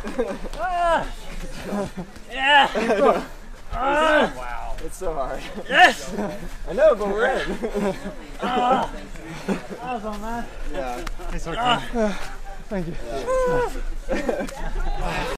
Yeah. Wow. It's so hard. Yes. I know, but we're in. That was on, man. Yeah. Thank you. Yeah.